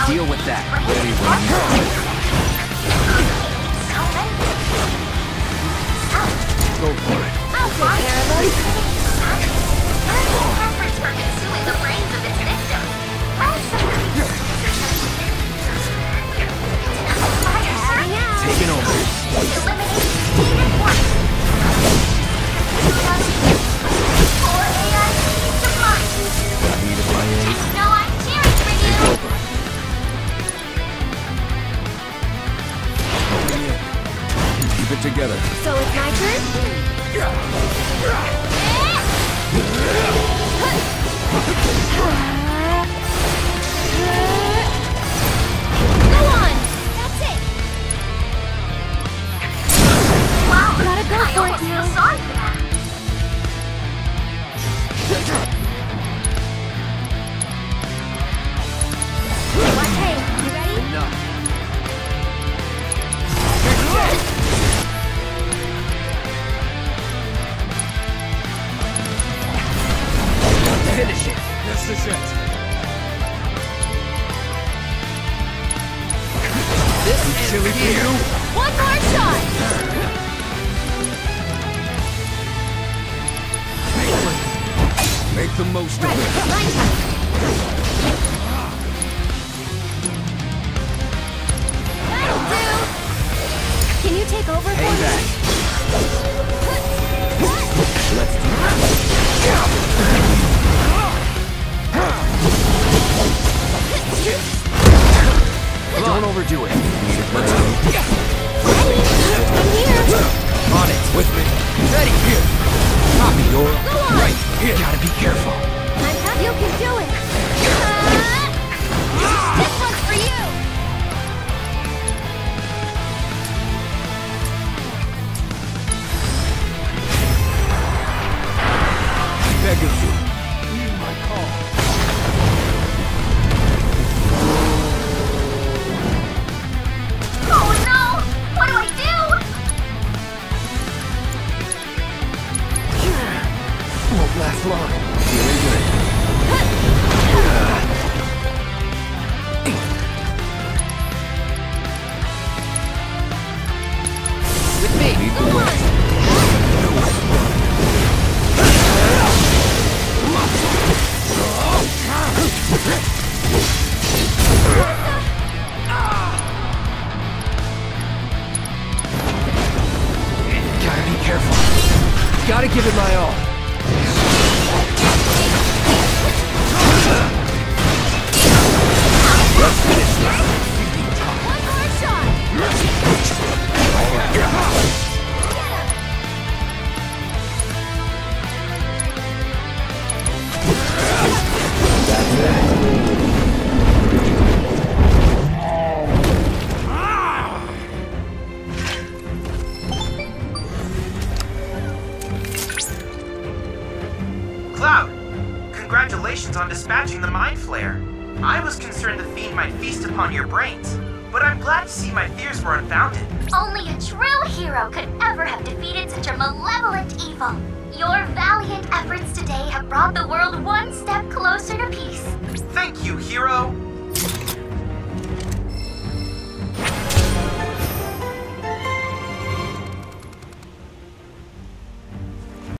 Deal with that. Ready when you are. Go for it. I'll take care of them. Preference for consuming the brains of its victims. Taking over. Eliminate needed one. Four AI needs to find. Needed my aid. Just know I'm cheering for you. Take over. Keep it together. So it's my turn? Go on! That's it! Wow, gotta go for it now. Sorry for that. Hey, you ready? No. Finish it. This is it. This is chilly for you. One more shot! Make the most of it. My turn. That'll do! Can you take over for Hang me? back. Let's do it. Don't overdo it. Let's go. Ready? I'm here. On it. With me. Ready. Here. Copy. You're Go on. right. Here. Gotta be careful. I'm happy you can do it. This one's for you. Beg of you. Heed my call. Oh no! What do I do? Won't last long. Feeling good. With me. Lead the way. Gotta be careful. Gotta give it my all. Let's finish this. One more shot. That's that. Cloud, congratulations on dispatching the Mindflayer. I was concerned the fiend might feast upon your brains, but I'm glad to see my fears were unfounded. Only a true hero could ever have defeated such a malevolent evil. Your valiant efforts today have brought the world one step closer to peace. Thank you, hero.